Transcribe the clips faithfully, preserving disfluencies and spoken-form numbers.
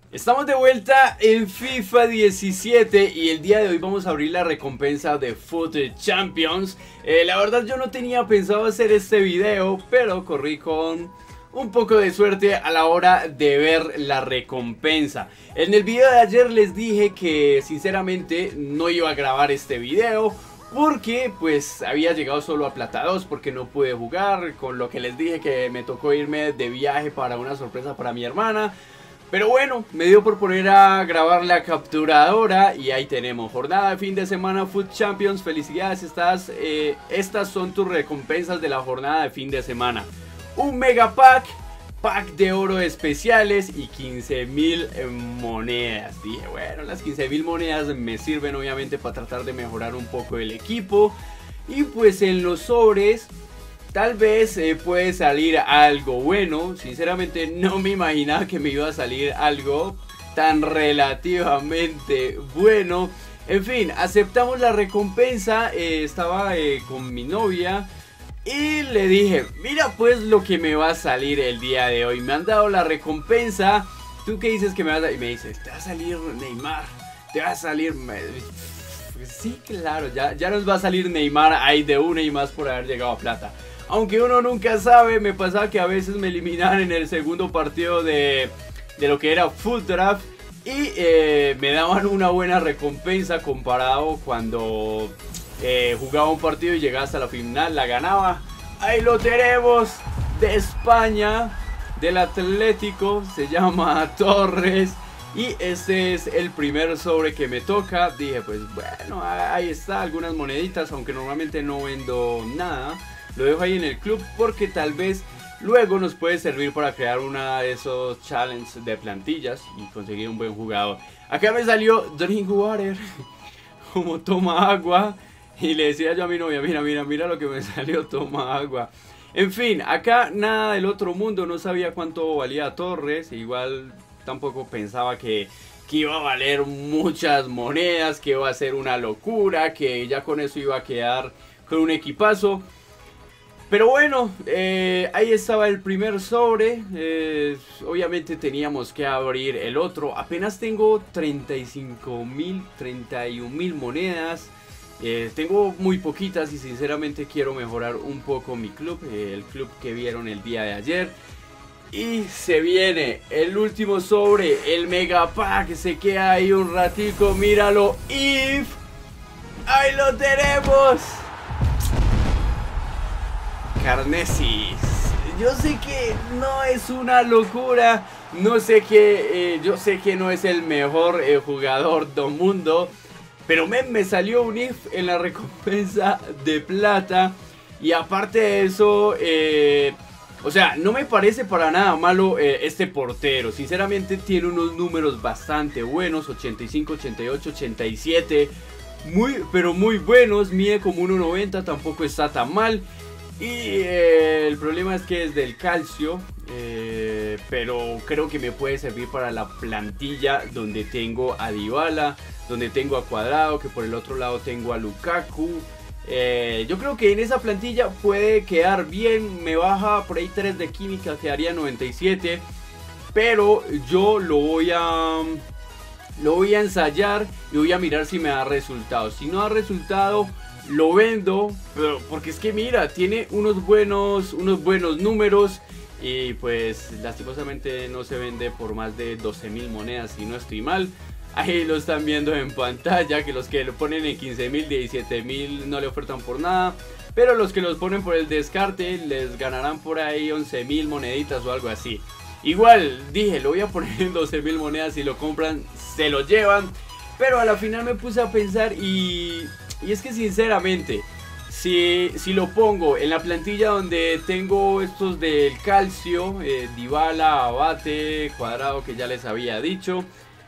Estamos de vuelta en FIFA diecisiete y el día de hoy vamos a abrir la recompensa de Foot Champions. eh, La verdad yo no tenía pensado hacer este video, pero corrí con un poco de suerte a la hora de ver la recompensa. En el video de ayer les dije que sinceramente no iba a grabar este video porque pues había llegado solo a plata dos, porque no pude jugar, con lo que les dije que me tocó irme de viaje para una sorpresa para mi hermana. Pero bueno, me dio por poner a grabar la capturadora y ahí tenemos jornada de fin de semana Foot Champions. Felicidades, estas, eh, estas son tus recompensas de la jornada de fin de semana. Un mega pack, pack de oro especiales y quince mil monedas. Dije, bueno, las quince mil monedas me sirven obviamente para tratar de mejorar un poco el equipo. Y pues en los sobres tal vez eh, puede salir algo bueno. Sinceramente no me imaginaba que me iba a salir algo tan relativamente bueno. En fin, aceptamos la recompensa. eh, Estaba eh, con mi novia y le dije, mira pues lo que me va a salir el día de hoy. Me han dado la recompensa. ¿Tú qué dices que me va a salir? Y me dice, te va a salir Neymar. Te va a salir... Sí, claro, ya, ya nos va a salir Neymar ahí de una y más por haber llegado a plata. Aunque uno nunca sabe, me pasaba que a veces me eliminaban en el segundo partido de, de lo que era Foot Draft. Y eh, me daban una buena recompensa comparado cuando eh, jugaba un partido y llegaba hasta la final, la ganaba. Ahí lo tenemos, de España, del Atlético, se llama Torres. Y este es el primer sobre que me toca. Dije, pues bueno, ahí está, algunas moneditas, aunque normalmente no vendo nada. Lo dejo ahí en el club porque tal vez luego nos puede servir para crear una de esos challenges de plantillas y conseguir un buen jugador. Acá me salió Drink Water, como toma agua. Y le decía yo a mi novia, mira, mira, mira lo que me salió, toma agua. En fin, acá nada del otro mundo, no sabía cuánto valía Torres. Igual tampoco pensaba que, que iba a valer muchas monedas, que iba a ser una locura, que ya con eso iba a quedar con un equipazo. Pero bueno, eh, ahí estaba el primer sobre. eh, Obviamente teníamos que abrir el otro. Apenas tengo treinta y cinco mil, treinta y un mil monedas. eh, Tengo muy poquitas y sinceramente quiero mejorar un poco mi club, eh, el club que vieron el día de ayer. Y se viene el último sobre, el mega pack. Se queda ahí un ratico, míralo. If, ahí lo tenemos. Carnesis. Yo sé que no es una locura, no sé que eh, yo sé que no es el mejor eh, jugador del mundo, pero me, me salió un if en la recompensa de plata. Y aparte de eso, eh, o sea, no me parece para nada malo eh, este portero. Sinceramente tiene unos números bastante buenos, ochenta y cinco, ochenta y ocho, ochenta y siete, muy, pero muy buenos. Mide como uno noventa, tampoco está tan mal. Y eh, el problema es que es del calcio, eh, pero creo que me puede servir para la plantilla donde tengo a Dybala, donde tengo a Cuadrado, que por el otro lado tengo a Lukaku. eh, Yo creo que en esa plantilla puede quedar bien. Me baja por ahí tres de química, quedaría noventa y siete. Pero yo lo voy a... Lo voy a ensayar y voy a mirar si me da resultado. Si no da resultado, lo vendo, pero porque es que mira, tiene unos buenos, unos buenos números. Y pues lastimosamente no se vende por más de doce mil monedas, si no estoy mal. Ahí lo están viendo en pantalla, que los que lo ponen en quince mil, diecisiete mil no le ofertan por nada. Pero los que los ponen por el descarte les ganarán por ahí once mil moneditas o algo así. Igual dije, lo voy a poner en doce mil monedas, si lo compran se lo llevan. Pero a la final me puse a pensar y... Y es que sinceramente, si, si lo pongo en la plantilla donde tengo estos del calcio, eh, Dybala, Abate, Cuadrado, que ya les había dicho,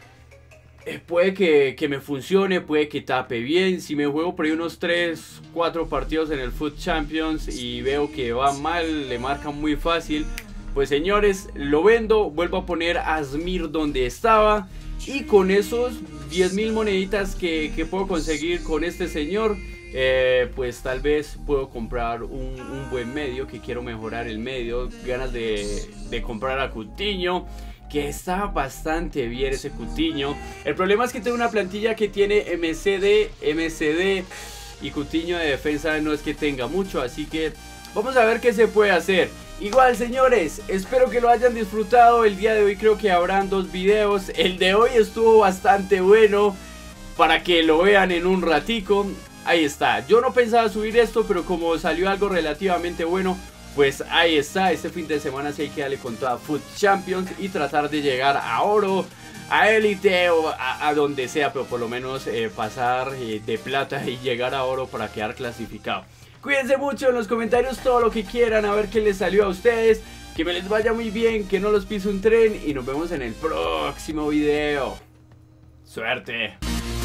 eh, puede que, que me funcione, puede que tape bien. Si me juego por ahí unos tres, cuatro partidos en el Foot Champions y veo que va mal, le marcan muy fácil, pues señores, lo vendo, vuelvo a poner a Asmir donde estaba. Y con esos diez mil moneditas que, que puedo conseguir con este señor, eh, pues tal vez puedo comprar un, un buen medio, que quiero mejorar el medio. Ganas de, de comprar a Coutinho, que está bastante bien ese Coutinho. El problema es que tengo una plantilla que tiene M C D, M C D y Coutinho de defensa no es que tenga mucho, así que vamos a ver qué se puede hacer. Igual, señores, espero que lo hayan disfrutado. El día de hoy creo que habrán dos videos. El de hoy estuvo bastante bueno para que lo vean en un ratico. Ahí está, yo no pensaba subir esto, pero como salió algo relativamente bueno, pues ahí está. Este fin de semana sí hay que darle con toda Foot Champions y tratar de llegar a oro, a élite o a, a donde sea, pero por lo menos eh, pasar eh, de plata y llegar a oro para quedar clasificado. Cuídense mucho en los comentarios todo lo que quieran, a ver qué les salió a ustedes. Que me les vaya muy bien, que no los pise un tren y nos vemos en el próximo video. Suerte.